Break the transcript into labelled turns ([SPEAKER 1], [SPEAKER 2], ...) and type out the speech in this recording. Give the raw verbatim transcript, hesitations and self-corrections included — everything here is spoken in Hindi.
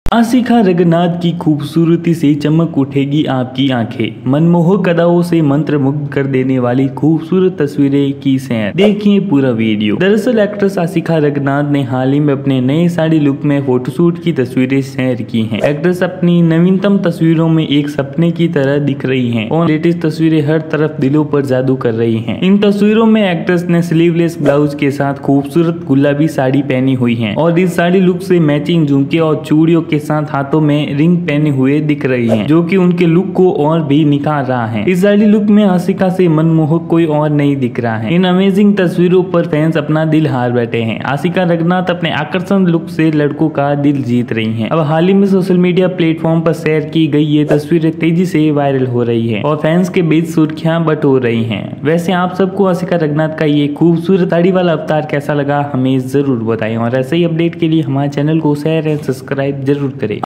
[SPEAKER 1] आसिका रंगनाथ की खूबसूरती से चमक उठेगी आपकी आंखें। मनमोहक अदाओं से मंत्रमुग्ध कर देने वाली खूबसूरत तस्वीरें की सैर। देखिए पूरा वीडियो। दरअसल एक्ट्रेस आसिका रंगनाथ ने हाल ही में अपने नए साड़ी लुक में फोटोशूट की तस्वीरें शेयर की हैं। एक्ट्रेस अपनी नवीनतम तस्वीरों में एक सपने की तरह दिख रही हैं और लेटेस्ट तस्वीरें हर तरफ दिलों पर जादू कर रही हैं। इन तस्वीरों में एक्ट्रेस ने स्लीवलेस ब्लाउज के साथ खूबसूरत गुलाबी साड़ी पहनी हुई है और इस साड़ी लुक से मैचिंग झुमके और चूड़ियों के साथ हाथों में रिंग पहने हुए दिख रही हैं, जो कि उनके लुक को और भी निखार रहा है। इस साड़ी लुक में आसिका से मनमोहक कोई और नहीं दिख रहा है। इन अमेजिंग तस्वीरों पर फैंस अपना दिल हार बैठे हैं। आसिका रंगनाथ अपने आकर्षण लुक से लड़कों का दिल जीत रही हैं। अब हाल ही में सोशल मीडिया प्लेटफॉर्म पर शेयर की गई ये तस्वीरें तेजी से वायरल हो रही है और फैंस के बीच सुर्खियां बटोर रही हैं। वैसे आप सबको आसिका रंगनाथ का ये खूबसूरत साड़ी वाला अवतार कैसा लगा हमें जरूर बताएं और ऐसे ही अपडेट के लिए हमारे चैनल को शेयर एंड सब्सक्राइब जरूर करें।